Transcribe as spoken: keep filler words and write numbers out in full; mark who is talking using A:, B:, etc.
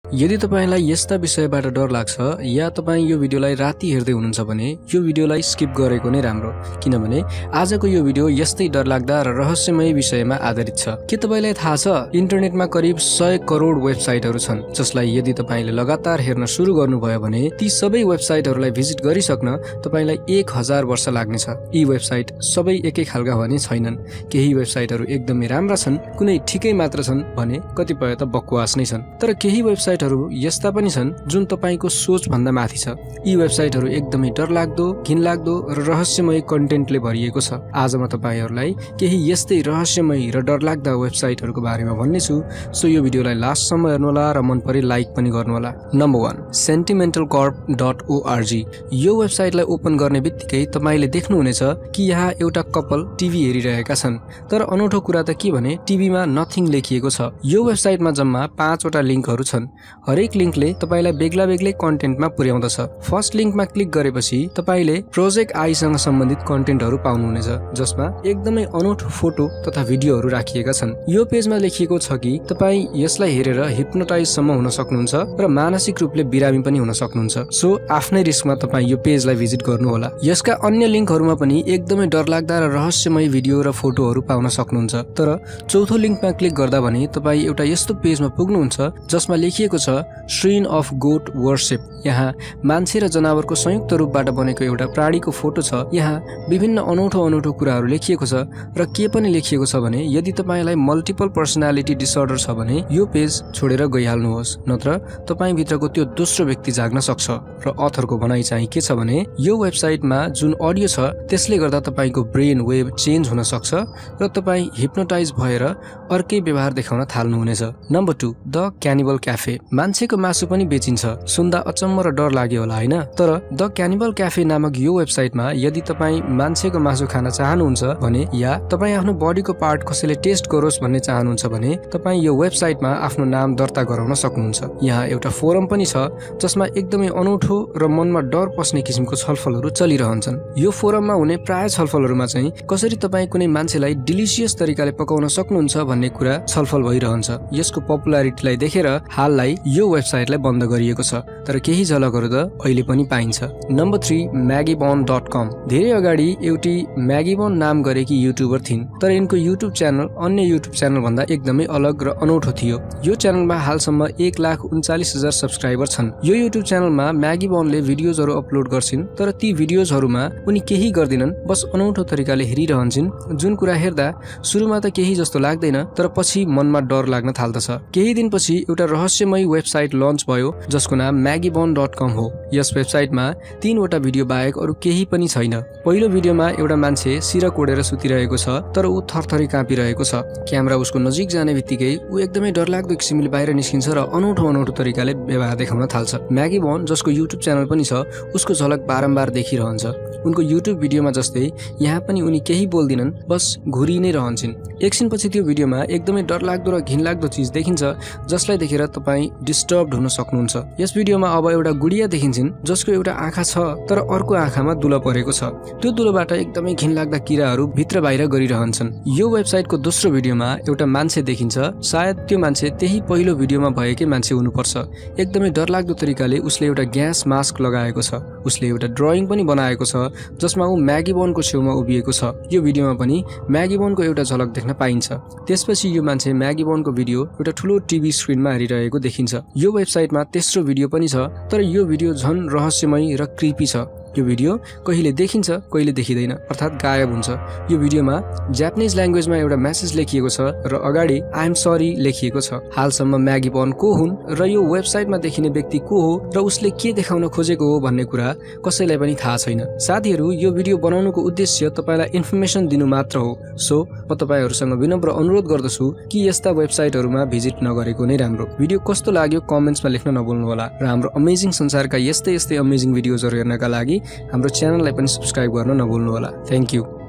A: यदि तपाईलाई यस्ता विषयबाट डर लाग्छ या तपाई यो भिडियोलाई राति हेर्दै हुनुहुन्छ भने यो भिडियोलाई स्किप गरेको नै राम्रो, किनभने आजको यो भिडियो यस्तै डरलाग्दा र रहस्यमय विषयमा आधारित छ। के तपाईलाई थाहा छ इन्टरनेटमा करिब सय करोड वेबसाइटहरू छन् जसलाई यदि तपाईले लगातार हेर्न सुरु गर्नुभयो भने ती सबै वेबसाइटहरूलाई भिजिट गरिसक्न तपाईलाई एक हजार वर्ष लाग्नेछ। यी वेबसाइट सबै एकै खालका भने छैनन्। केही वेबसाइटहरू एकदमै राम्रा छन्, कुनै ठिकै मात्र छन् भने कतिपय त बकवास नै छन्। तर केही वेबसाइटहरू यस्ता पनि छन् जुन तपाईको सोच भन्दा माथि छ। यी वेबसाइटहरू एकदमै डरलाग्दो, घिनलाग्दो र रहस्यमय कन्टेन्टले भरिएको छ। आज म तपाईहरुलाई केही यस्तै रहस्यमय र डरलाग्दा वेबसाइटहरूको बारेमा भन्नेछु, सो यो भिडियोलाई लास्टसम्म हेर्नुहोला र मन परे लाइक पनि गर्नुहोला। Number one, sentimental corp dot O R G. यो वेबसाइटलाई ओपन गर्ने बित्तिकै तपाईले देख्नुहुनेछ कि यहाँ एउटा कपल टिभी हेरिरहेका छन्। तर अनौठो कुरा त के भने टिभीमा नथिङ लेखिएको छ। यो वेबसाइटमा जम्मा पाँचवटा लिङ्कहरू छन्। हरेक लिङ्कले तपाईलाई बेग्ला बेग्लै कन्टेन्टमा पुर्याउँदछ। फर्स्ट लिङ्कमा क्लिक गरेपछि तपाईले प्रोजेक्ट आईसँग सम्बन्धित कन्टेन्टहरू पाउनुहुनेछ, जसमा एकदमै अनौठो फोटो तथा भिडियोहरू राखिएका छन्। यो पेजमा लेखिएको छ कि तपाई यसलाई हेरेर हिप्नोटाइज सम्म हुन सक्नुहुन्छ र मानसिक रूपले बिरामी पनि हुन सक्नुहुन्छ। सो आफ्नै रिस्कमा तपाई यो पेजलाई भिजिट गर्नुहोला। यसका अन्य लिङ्कहरूमा पनि एकदमै डरलाग्दा र रहस्यमय भिडियो र फोटोहरू पाउन सक्नुहुन्छ। तर चौथो लिङ्कमा क्लिक गर्दा भने तपाई एउटा यस्तो पेजमा पुग्नुहुन्छ जसमा लेखिएको छ श्रीन अफ गोट वर्शिप। यहाँ मान्छे र जनावरको संयुक्त रूपबाट बनेको एउटा प्राणीको फोटो छ। यहाँ विभिन्न अनौठो अनौठो कुराहरू लेखिएको छ र के पनि लेखिएको छ भने यदि तपाईलाई मल्टिपल पर्सनालिटी डिसअर्डर छ भने यो पेज छोडेर गइहाल्नुहोस्, नत्र तपाई भित्रको त्यो दोस्रो व्यक्ति जाग्न सक्छ। र अथरको भनाइ चाहिँ के छ भने यो वेबसाइटमा जुन अडियो छ त्यसले गर्दा तपाईको ब्रेन वेभ चेन्ज हुन सक्छ र तपाई हिप्नोटाइज भएर अर्कै व्यवहार देखाउन थाल्नुहुनेछ। Number two, the cannibal cafe. मान्छेको मासु पनि बेचिन्छ। सुन्दा अचम्म र डर लाग्यो होला हैन? तर द क्यानिबल क्याफे नामक यो वेबसाइटमा यदि तपाई मान्छेको मासु खान चाहनुहुन्छ भने या तपाई आफ्नो बडीको पार्ट कसैले टेस्ट गरोस् भन्ने चाहनुहुन्छ भने तपाई यो वेबसाइटमा आफ्नो नाम दर्ता गराउन सक्नुहुन्छ। यहाँ एउटा फोरम पनि छ जसमा एकदमै अनौठो र मनमा डर पस्ने किसिमको छलफलहरू चलिरहन्छन्। यो फोरममा हुने प्राय छलफलहरूमा चाहिँ कसरी तपाई कुनै मान्छेलाई डिलिसियस तरिकाले पकाउन सक्नुहुन्छ भन्ने कुरा छलफल भइरहन्छ। यसको पपुलारिटीलाई देखेर हाललाई यो वेबसाइटलाई बन्द गरिएको छ, तर केही झलकहरू त अहिले पनि पाइन्छ। Number three, Magibon dot com. धेरै अगाडि एउटी म्यागीबन नाम गरेकी युट्युबर थिइन्, तर यिनको युट्युब च्यानल अन्य युट्युब च्यानल भन्दा एकदमै अलग र अनौठो थियो। यो च्यानलमा हालसम्म एक लाख उन्चालिस हजार सब्सक्राइबर छन्। यो युट्युब च्यानलमा म्यागीबनले भिडियोजहरू अपलोड गर्छिन्, तर ती भिडियोजहरूमा उनी केही गर्दिनन्, बस अनौठो तरिकाले हेरिरहन्छन्। जुन कुरा हेर्दा सुरुमा त केही जस्तो लाग्दैन, तर पछि मनमा डर लाग्न थाल्दछ। केही दिनपछि एउटा रहस्यमय वेबसाइट लन्च भयो जसको नाम म्यागीबन डट कम हो। यस वेबसाइटमा तीनवटा भिडियो बाहेक अरू केही पनि छैन। पहिलो भिडियोमा एउटा मान्छे सिर कोडेर सुतिरहेको छ, तर ऊ थरथरी काँपिरहेको छ। क्यामेरा उसको नजिक जाने बित्तिकै ऊ एकदमै डरलाग्दो किसिमले बाहिर निस्किन्छ र अनौठो अनौठो तरिकाले व्यवहार देखाउन थाल्छ। म्यागीबन जसको युट्युब च्यानल पनि छ उसको झलक बारम्बार देखिरहन्छ। उनको युट्युब भिडियोमा जस्तै यहाँ पनि उनी केही बोल्दिनन्, बस घुरी नै रहन्छन्। एकछिनपछि त्यो भिडियोमा एकदमै डरलाग्दो र घिनलाग्दो चिज देखिन्छ जसलाई देखेर तपाई डिस्टर्ब हुन सक्नुहुन्छ। यस भिडियोमा अब एउटा गुडिया देखिन्छन् जसको एउटा आँखा छ तर अर्को आँखामा दुलो परेको छ। त्यो दुलोबाट एकदमै घिनलाग्दा किराहरू भित्र बाहिर गरिरहन्छन्। यो वेबसाइटको दोस्रो भिडियोमा एउटा मान्छे देखिन्छ। सायद त्यो मान्छे त्यही पहिलो भिडियोमा भएकै मान्छे हुनुपर्छ। एकदमै डरलाग्दो तरिकाले उसले एउटा ग्यास मास्क लगाएको छ। उसले एउटा ड्रइङ पनि बनाएको छ जसमा ऊ म्यागीबनको छेउमा उभिएको छ। यो भिडियोमा पनि म्यागीबनको एउटा झलक देख्न पाइन्छ। त्यसपछि यो मान्छे म्यागीबनको भिडियो एउटा ठुलो टिभी स्क्रिनमा हेरिरहेको देखिन्छ। यो वेबसाइटमा तेस्रो भिडियो पनि छ, तर यो भिडियो झन् रहस्यमय र क्रिपी छ। यो भिडियो कहिले देखिन्छ कहिले देखिँदैन, अर्थात् गायब हुन्छ। यो भिडियोमा जापानिज ल्याङ्ग्वेजमा एउटा मेसेज लेखिएको छ र अगाडि आई एम सरी लेखिएको छ। हालसम्म म्यागीबन को हुन् र यो वेबसाइटमा देखिने व्यक्ति को हो र उसले के देखाउन खोजेको हो भन्ने कुरा कसैलाई पनि थाहा छैन। साथीहरू, यो भिडियो बनाउनुको उद्देश्य तपाईलाई इन्फर्मेसन दिनु मात्र हो। सो म तपाईहरुसँग विनम्र अनुरोध गर्दछु कि यस्ता वेबसाइटहरूमा भिजिट नगरेको नै राम्रो। भिडियो कस्तो लाग्यो कमेन्ट्समा लेख्न नभुल्नुहोला र हाम्रो अमेजिङ संसारका यस्तै यस्तै अमेजिङ भिडियोजहरू हेर्नका लागि हाम्रो च्यानललाई पनि सब्स्क्राइब गर्न नभुल्नुहोला। Thank you.